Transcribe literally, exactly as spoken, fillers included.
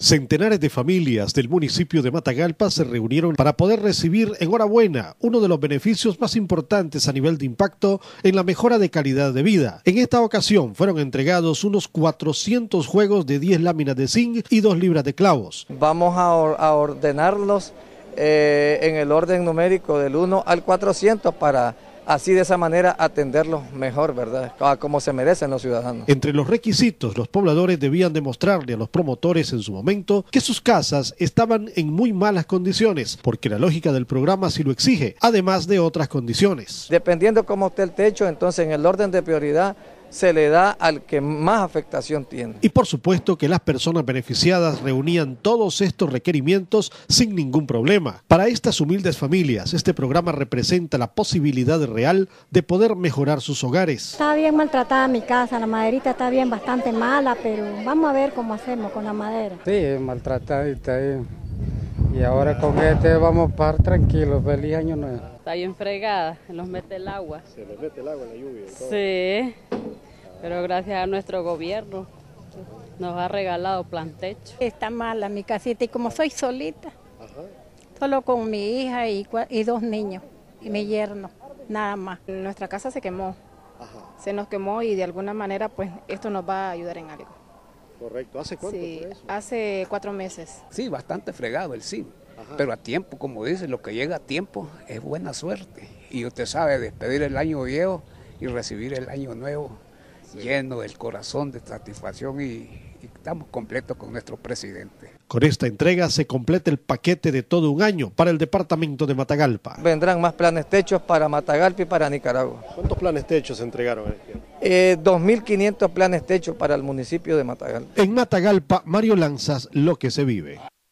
Centenares de familias del municipio de Matagalpa se reunieron para poder recibir enhorabuena uno de los beneficios más importantes a nivel de impacto en la mejora de calidad de vida. En esta ocasión fueron entregados unos cuatrocientos juegos de diez láminas de zinc y dos libras de clavos. Vamos a, or a ordenarlos eh, en el orden numérico del uno al cuatrocientos para así de esa manera atenderlos mejor, ¿verdad? Como se merecen los ciudadanos. Entre los requisitos, los pobladores debían demostrarle a los promotores en su momento que sus casas estaban en muy malas condiciones, porque la lógica del programa sí lo exige, además de otras condiciones. Dependiendo cómo esté el techo, entonces en el orden de prioridad se le da al que más afectación tiene. Y por supuesto que las personas beneficiadas reunían todos estos requerimientos sin ningún problema. Para estas humildes familias, este programa representa la posibilidad real de poder mejorar sus hogares. Está bien maltratada mi casa, la maderita está bien bastante mala, pero vamos a ver cómo hacemos con la madera. Sí, maltratadita ahí. Y ahora con este vamos a estar tranquilos, feliz año nuevo. Está bien fregada, nos mete el agua. Se nos mete el agua en la lluvia. ¿Todo? Sí, pero gracias a nuestro gobierno nos ha regalado plan techo. Está mala mi casita y como soy solita, Ajá. solo con mi hija y, y dos niños y mi yerno, nada más. Nuestra casa se quemó, Ajá. se nos quemó y de alguna manera pues esto nos va a ayudar en algo. Correcto, ¿hace cuánto sí, fue eso? Hace cuatro meses. Sí, bastante fregado el zinc, pero a tiempo, como dice, lo que llega a tiempo es buena suerte. Y usted sabe, despedir el año viejo y recibir el año nuevo sí. lleno del corazón de satisfacción y, y estamos completos con nuestro presidente. Con esta entrega se completa el paquete de todo un año para el departamento de Matagalpa. Vendrán más planes techos para Matagalpa y para Nicaragua. ¿Cuántos planes techos se entregaron en el tiempo? Eh, dos mil quinientos planes techos para el municipio de Matagalpa. En Matagalpa, Mario Lanzas, lo que se vive.